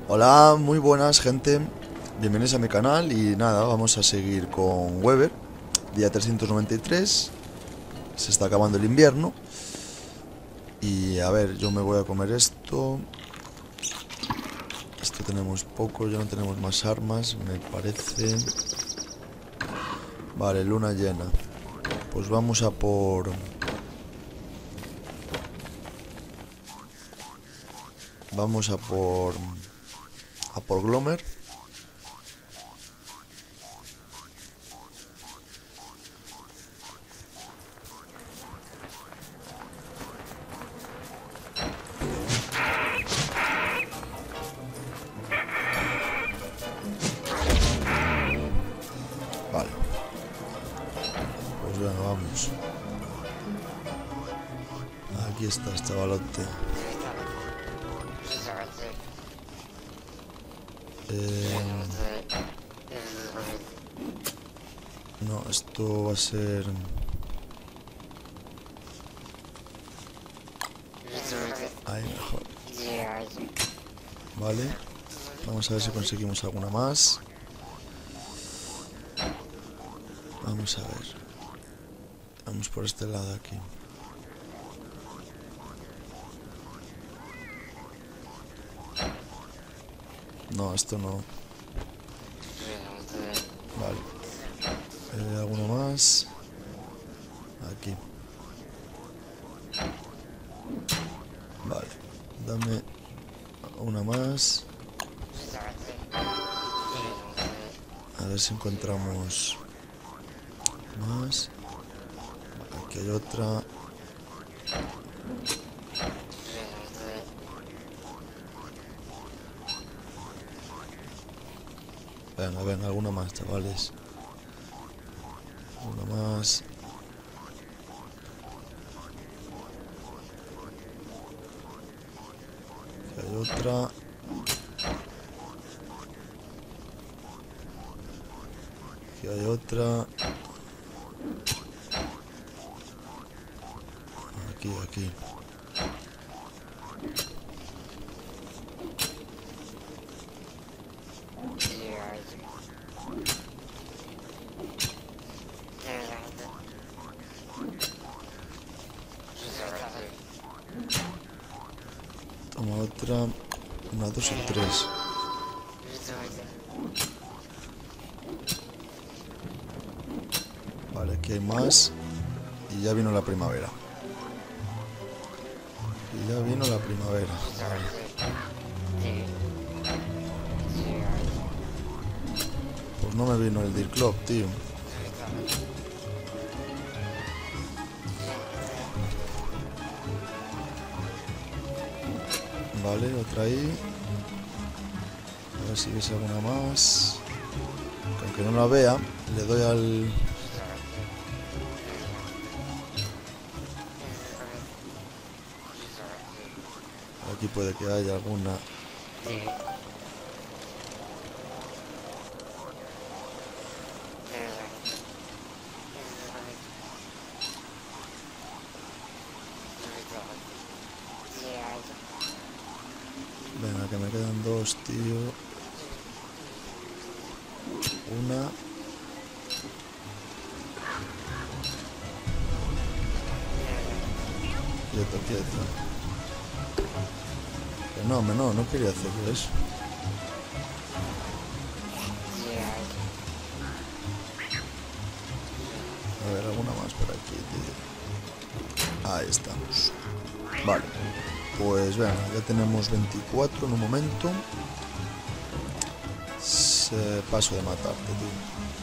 Hola, muy buenas gente, bienvenidos a mi canal y nada, vamos a seguir con Weber, día 393, se está acabando el invierno y a ver, yo me voy a comer esto tenemos poco, ya no tenemos más armas, me parece. Vale, luna llena, pues vamos a por Glomer. Vale, pues venga, vamos. Aquí estás, chavalote. No, esto va a ser... Ahí mejor. Vale, vamos a ver si conseguimos alguna más. Vamos a ver. Vamos por este lado aquí. No, esto no. Vale. ¿Alguno más? Aquí. Vale. Dame una más. A ver si encontramos más. Aquí hay otra. Venga, venga, alguna más, chavales. Una más. Aquí hay otra. Aquí hay otra. Aquí. Toma otra. Una, dos y tres. Vale, aquí hay más. Y ya vino la primavera. Vale. Pues no me vino el Deer Club, tío. Vale, otra ahí. A ver si ves alguna más. Aunque no la vea, le doy al... Aquí puede que haya alguna. Venga, que me quedan dos, tío. Una. Quieto. Que no quería hacer eso. A ver, alguna más por aquí, tío. Ahí estamos. Vale. Pues venga, ya tenemos 24 en un momento. Paso de matarte, tío.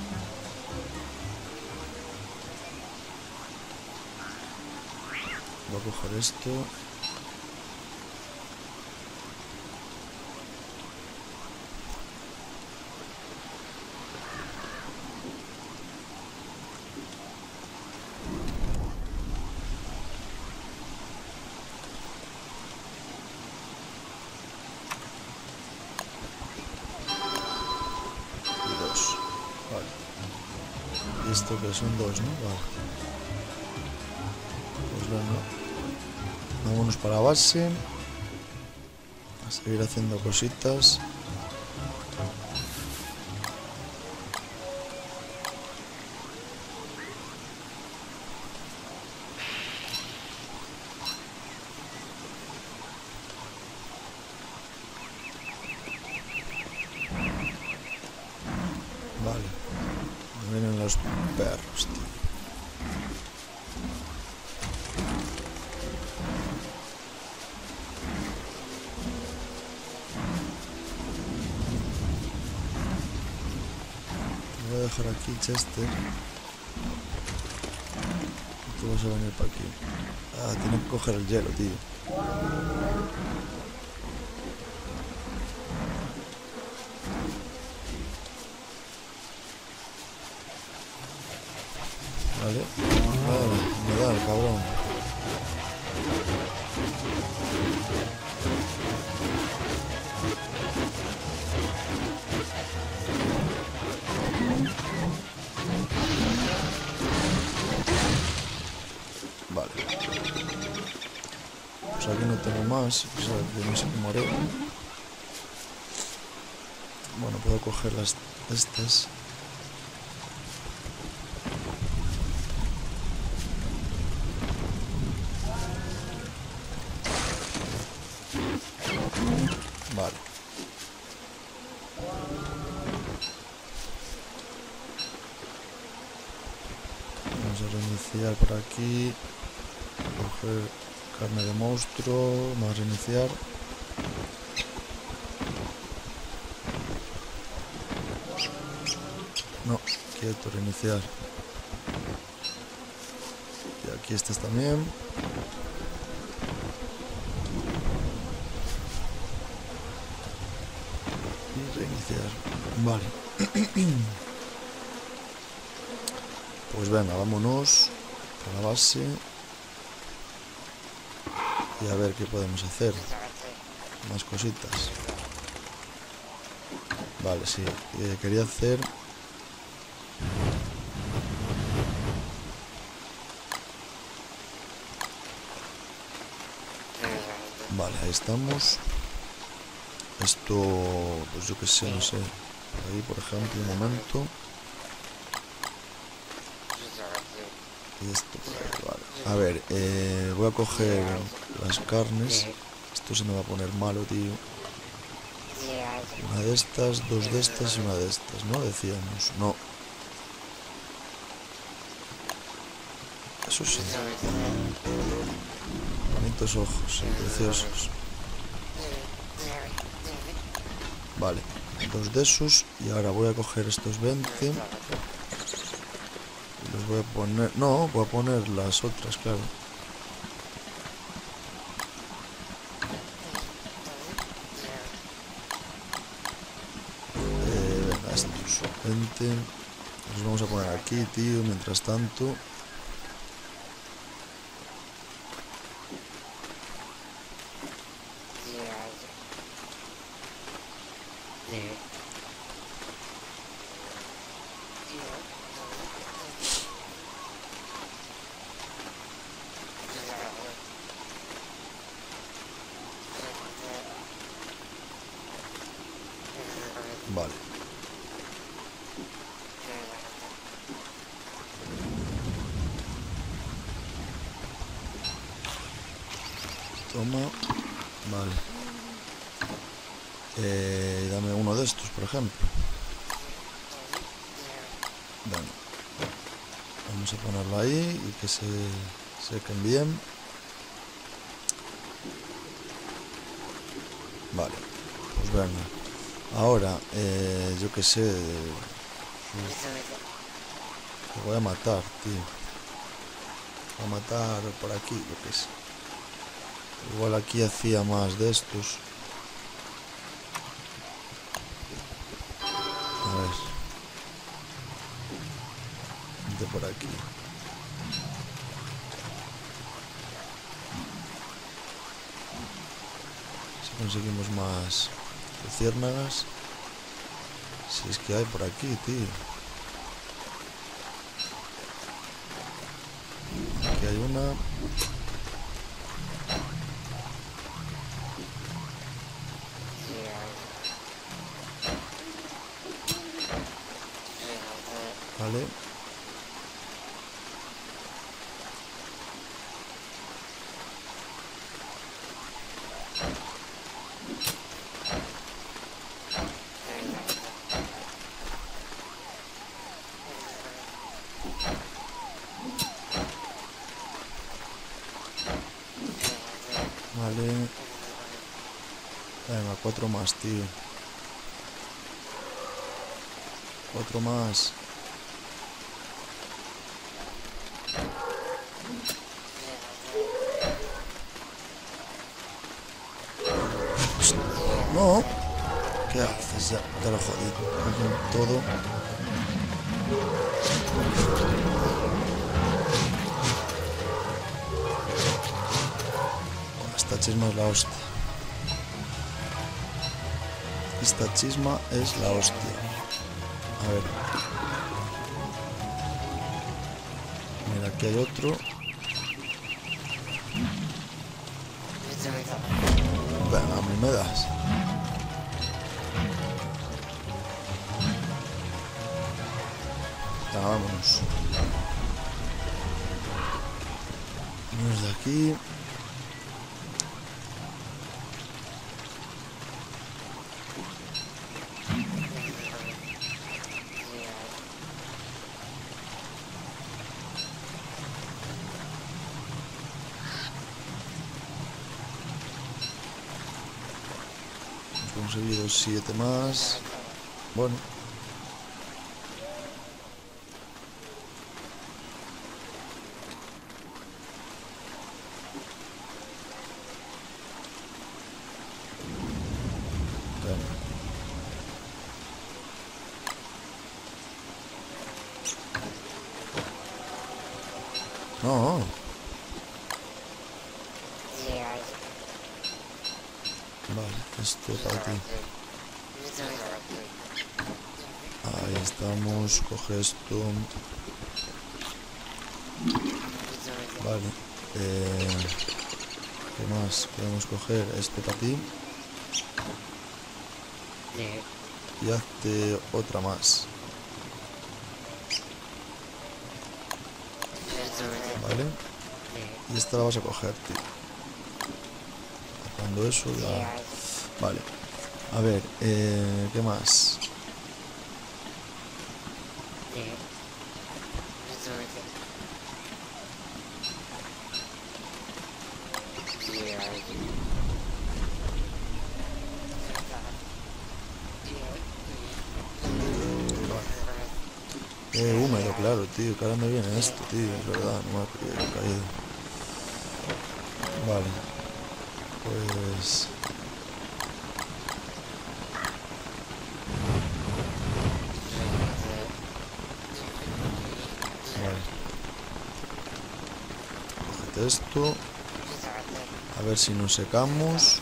Voy a coger esto. Esto que son dos, ¿no? Vale. Pues venga. Vámonos para base. A seguir haciendo cositas. Vale. Vienen los perros, tío. Te voy a dejar aquí, Chester. Y tú vas a venir para aquí. Ah, tiene que coger el hielo, tío. Vale. Vale, me da el cabrón. Vale. Pues aquí no tengo más. O sea, que no sé cómo haré. Bueno, puedo coger las estas. Vale. Vamos a reiniciar por aquí. Coger carne de monstruo. Vamos a reiniciar. No, quieto, reiniciar. Y aquí estas también. Y reiniciar. Vale. Pues venga, vámonos a la base. Y a ver qué podemos hacer. Más cositas. Vale, sí. Quería hacer... Vale, ahí estamos. Esto, pues yo qué sé, no sé. Ahí, por ejemplo, un momento. Y esto por ahí, vale. A ver, voy a coger las carnes. Esto se me va a poner malo, tío. Una de estas, dos de estas y una de estas, ¿no? Decíamos, no. Eso sí. Bonitos ojos, preciosos. Vale, dos de esos. Y ahora voy a coger estos 20. Y los voy a poner... No, voy a poner las otras, claro. Venga, estos 20. Los vamos a poner aquí, tío, mientras tanto. Vale. Toma. Vale. Dame uno de estos, por ejemplo. Venga. Vamos a ponerlo ahí y que se sequen bien. Vale. Pues venga. Ahora, yo qué sé. Te voy a matar, tío. Voy a matar por aquí, yo qué sé. Igual aquí hacía más de estos. A ver. De por aquí. Si conseguimos más luciérnagas. Si es que hay por aquí, tío. Aquí hay una. Vale. Vale. Venga, 4 más, tío. 4 más. No. ¿Qué haces? Ya lo jodí. Con todo. Esta chisma es la hostia. Esta chisma es la hostia. A ver. Mira, aquí hay otro. Venga, a mí me das. Ya, vámonos. Vamos de aquí. Hemos conseguido 7 más. Bueno. No. Vale, esto para ti. Ahí estamos, coge esto. Vale. ¿Qué más podemos coger? Este para ti. Y hazte otra más. Vale. Y esta la vas a coger, tío. Cuando eso ya... Vale. A ver, ¿qué más? Húmedo, claro, tío, que ahora me viene esto, tío, es verdad, no me ha caído. Vale. Pues... Vale. Cógete esto. A ver si nos secamos.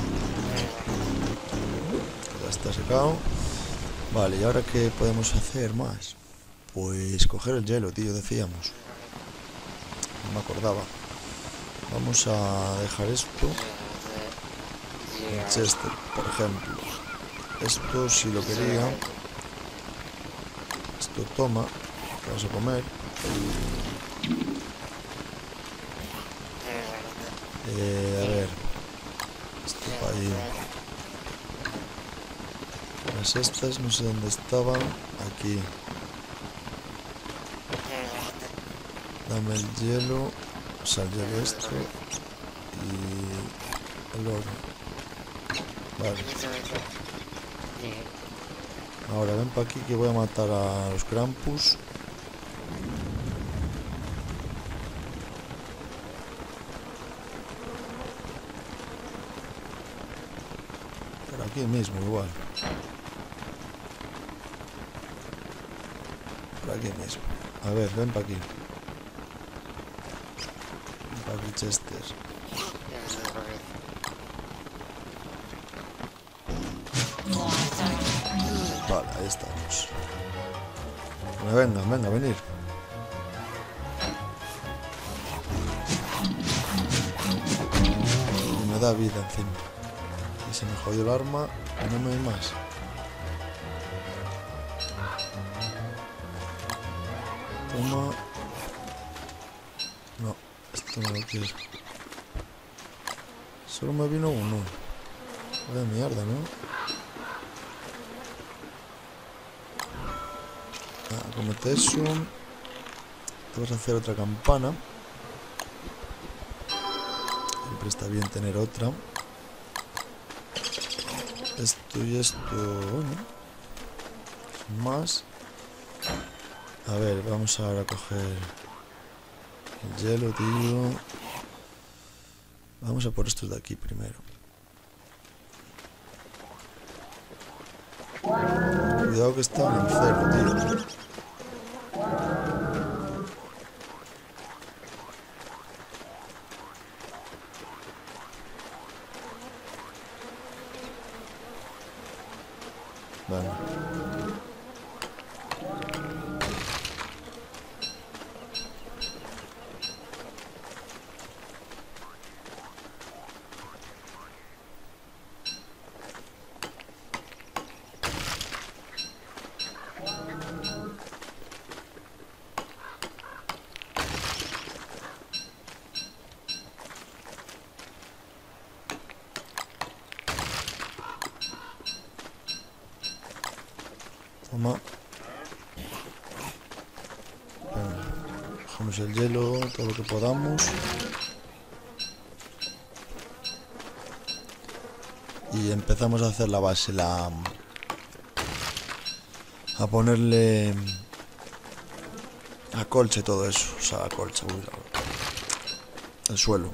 Ya está secado. Vale, ¿y ahora qué podemos hacer más? Pues coger el hielo, tío, decíamos. No me acordaba. Vamos a dejar esto en Chester, por ejemplo. Esto, si lo quería. Esto toma. ¿Qué vas a comer? A ver. Esto para ahí. Las estas, no sé dónde estaban. Aquí. Dame el hielo. O sea, el hielo esto. Y el oro. Vale. Ahora ven para aquí que voy a matar a los Krampus. Por aquí mismo igual. Por aquí mismo. A ver, ven para aquí. Para aquí, Chester. Vale, ahí estamos. Venga, venga, venir. Y me da vida encima. Y se me jodió el arma y no me hay más. Toma. No, esto no lo quiero. Solo me vino uno. Vaya mierda, ¿no? Comete eso. Te vas a hacer otra campana. Siempre está bien tener otra. Esto y esto, bueno, sin más. A ver, vamos ahora a coger el hielo, tío. Vamos a por estos de aquí primero. Cuidado que están en cero, tío. Venga. Toma. Venga. Cogemos el hielo, todo lo que podamos. Y empezamos a hacer la base, a ponerle a colcha y todo eso. O sea, a colcha, el suelo.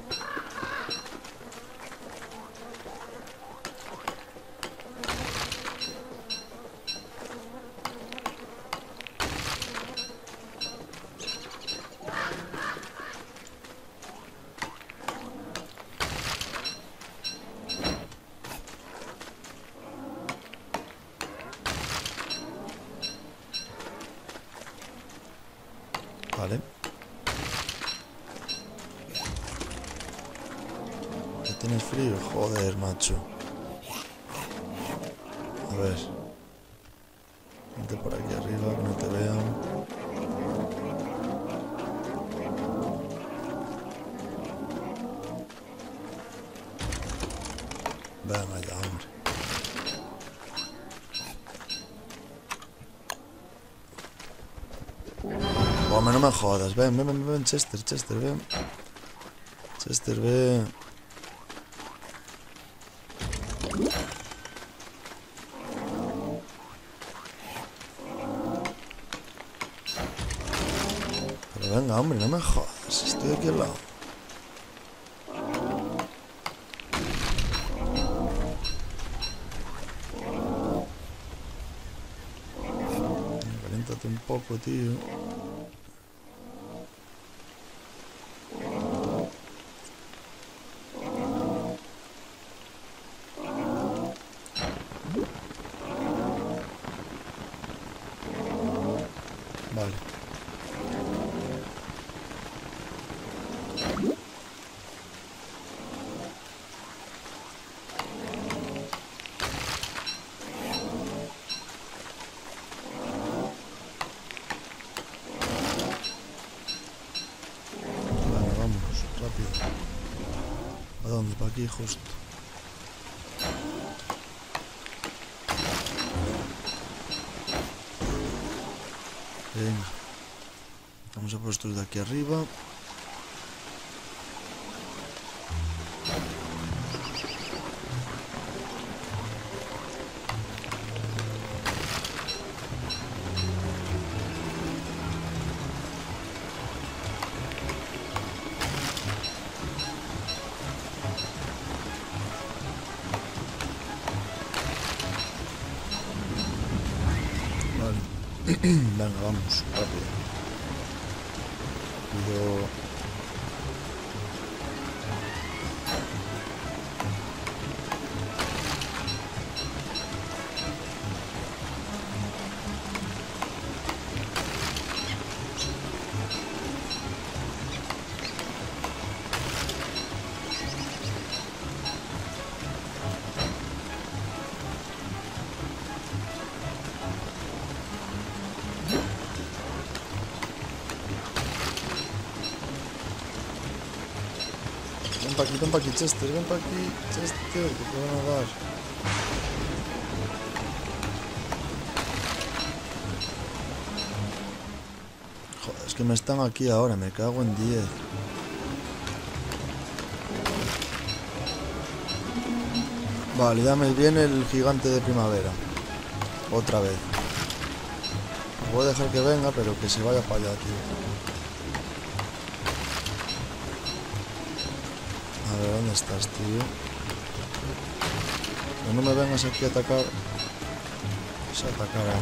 Vale. ¿Ya tienes frío? Joder, macho. A ver. Vente por aquí arriba, que no te vean. Venga ya, hombre. Hombre, no me jodas. Ven, Chester, ven. Chester, ven. Pero venga, hombre, no me jodas. Estoy aquí al lado. Caliéntate un poco, tío. Vale. Vale, vamos, rápido. ¿A dónde? Para aquí justo. Venga. Vamos a por estos de aquí arriba. Venga, vamos, rápido. Cuido. ven pa' aquí, Chester, ven pa' aquí, Chester, que te van a dar. Joder, es que me están aquí ahora, me cago en 10. Vale, ya me viene el gigante de primavera. Otra vez. Voy a dejar que venga, pero que se vaya para allá, tío. A ver, ¿dónde estás, tío? Que no me vengas aquí a atacar. Se atacará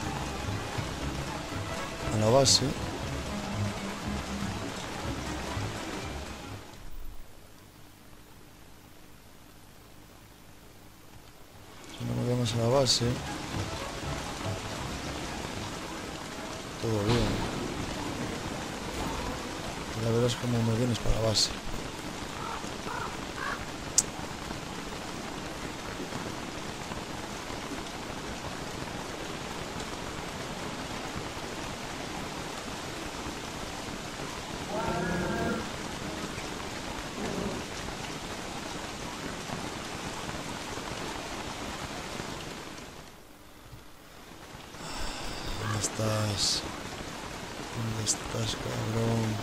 a la base. Si no me vengas a la base. Todo bien. Ya verás cómo me vienes para la base. ¿Dónde estás? ¿Dónde estás, cabrón?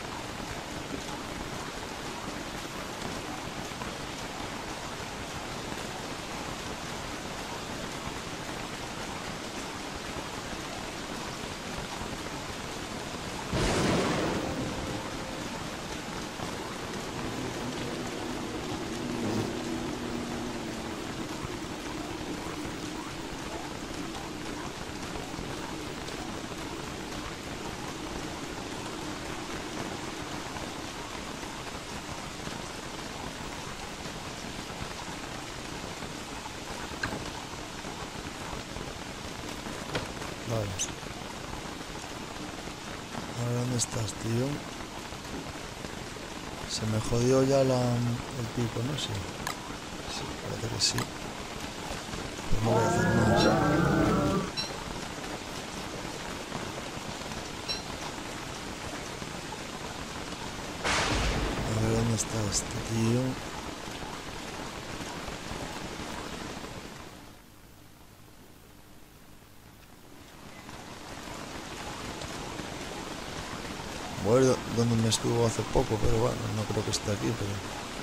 Vale. Ahora, ¿dónde estás, tío? Se me jodió ya el pico, ¿no? Sí. Sí, parece que sí. Pero no voy a hacer más. A ver, ¿dónde está este tío? Voy a ver dónde me estuvo hace poco, pero bueno, no creo que esté aquí, pero...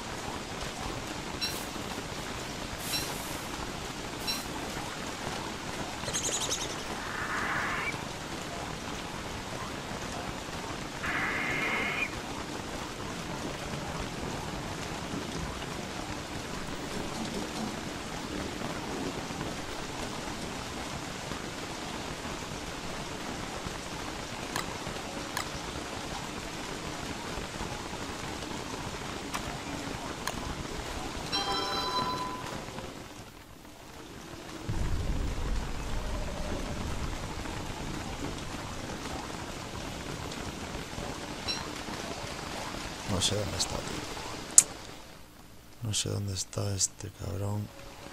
No sé dónde está, tío. No sé dónde está este cabrón.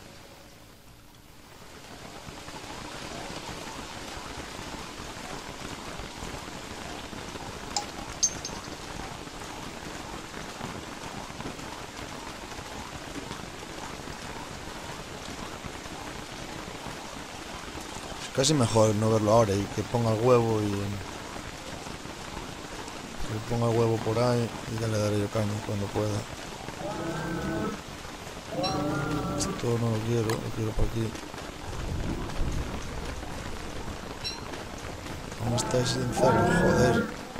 Es casi mejor no verlo ahora y que ponga el huevo y... Que ponga el huevo por ahí y ya le daré yo caña cuando pueda. Esto no lo quiero por aquí. ¿Cómo está ese encerro? Joder.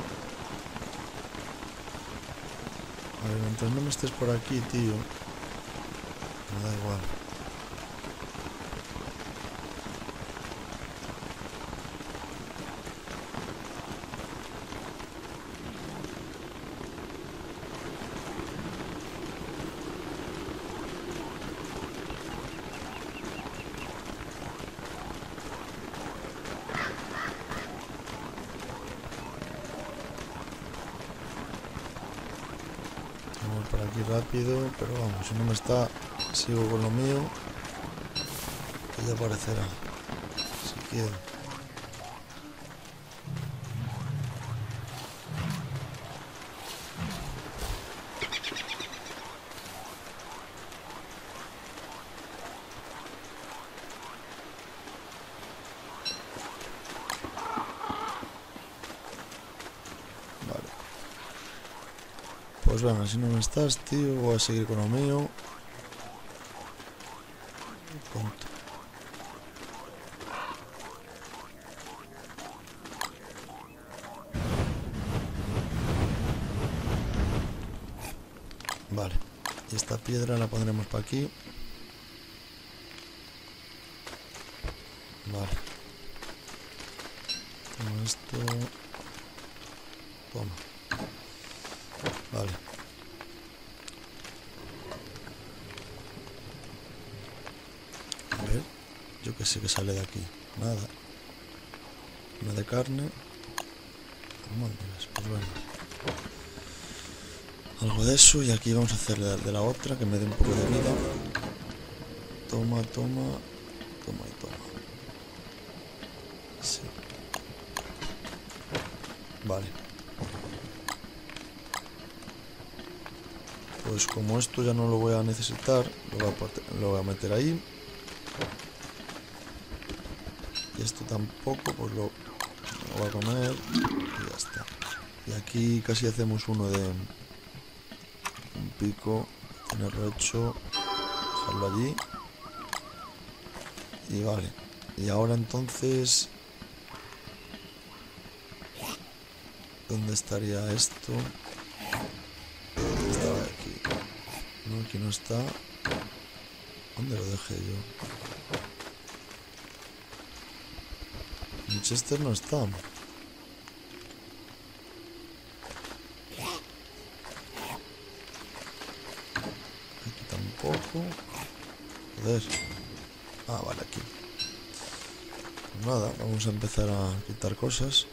A ver, mientras no me estés por aquí, tío. Me da igual. Vamos por aquí rápido, pero vamos, si no me está, sigo con lo mío. Que ya aparecerá. Si quiero. Pues venga, si no me estás, tío, voy a seguir con lo mío. Punto. Vale. Y esta piedra la pondremos para aquí. Vale. Toma esto. Toma. Vale. A ver. Yo que sé que sale de aquí. Nada. Una de carne. Pues bueno. Algo de eso. Y aquí vamos a hacer de la otra que me dé un poco de vida. Toma, toma. Toma y toma. Sí. Vale. Pues como esto ya no lo voy a necesitar, lo voy a meter ahí. Y esto tampoco, pues lo voy a comer. Y ya está. Y aquí casi hacemos uno de un pico. Tenerlo hecho. Dejarlo allí. Y vale. Y ahora entonces... ¿Dónde estaría esto? Estaba aquí. No, aquí no está. ¿Dónde lo dejé yo? Winchester no está. Aquí tampoco. Joder. Ah, vale, aquí. Pues nada, vamos a empezar a quitar cosas.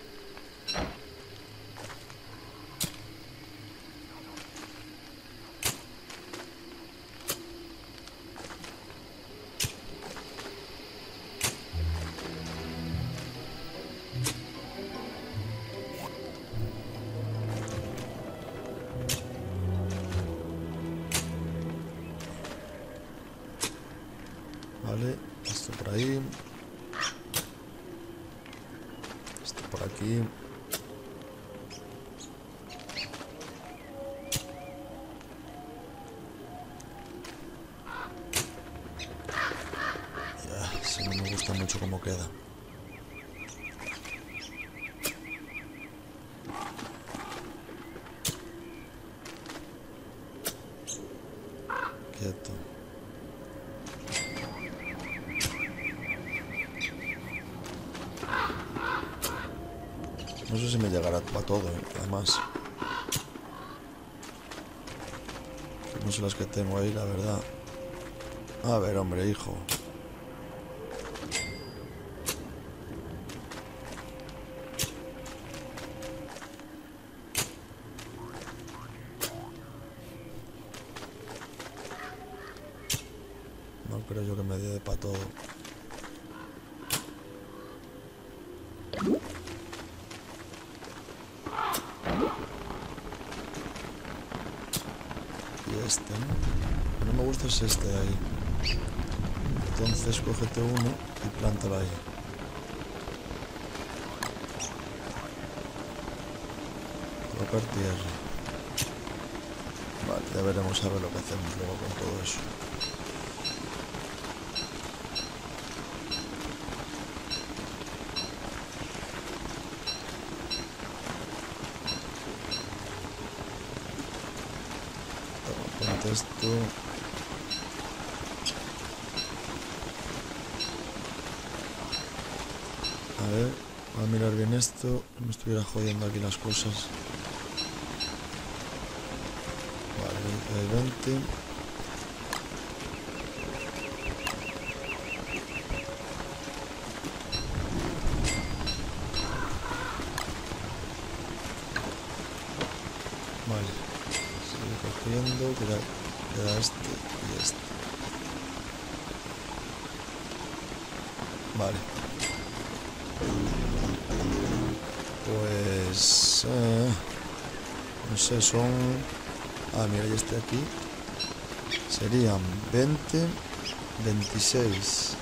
Vale, esto por ahí. Esto por aquí. Ya, si no me gusta mucho cómo queda. Quieto. No sé si me llegará para todo, además. No sé las que tengo ahí, la verdad. A ver, hombre, hijo. No creo yo que me dé para todo. Y este, ¿no? Lo que no me gusta es este de ahí. Entonces cógete uno y plántalo ahí. Colocar tierra. Vale, ya veremos a ver lo que hacemos luego con todo eso. Toma, ponte esto. A ver, voy a mirar bien esto. No me estuviera jodiendo aquí las cosas. Vale, 20. Vale, sigue cogiendo, queda este y este. Vale. Pues... no sé, son... Ah, mira, y este aquí. Serían 20, 26.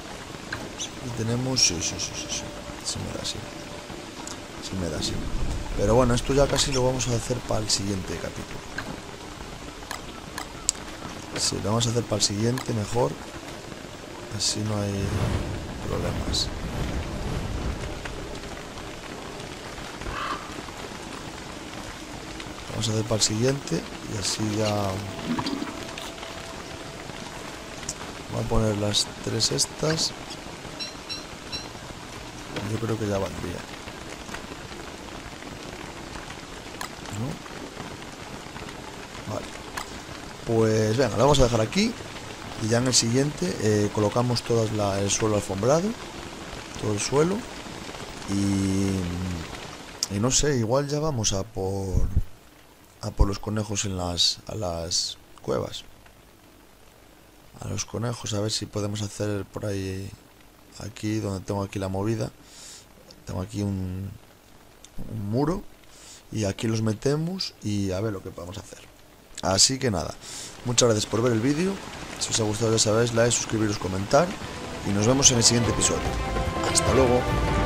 Y tenemos... Sí. Se me da así. Se me da así. Pero bueno, esto ya casi lo vamos a hacer para el siguiente capítulo. Sí, lo vamos a hacer para el siguiente mejor. Así no hay problemas. Vamos a hacer para el siguiente y así ya... Voy a poner las 3 estas. Yo creo que ya valdría. ¿No? Vale. Pues venga, lo vamos a dejar aquí. Y ya en el siguiente colocamos todo el suelo alfombrado. Todo el suelo. Y no sé, igual ya vamos a por los conejos a las cuevas. A los conejos, a ver si podemos hacer por ahí, aquí donde tengo aquí la movida. Tengo aquí un muro y aquí los metemos y a ver lo que podemos hacer. Así que nada, muchas gracias por ver el vídeo. Si os ha gustado ya sabéis, like, suscribiros, comentar y nos vemos en el siguiente episodio. Hasta luego.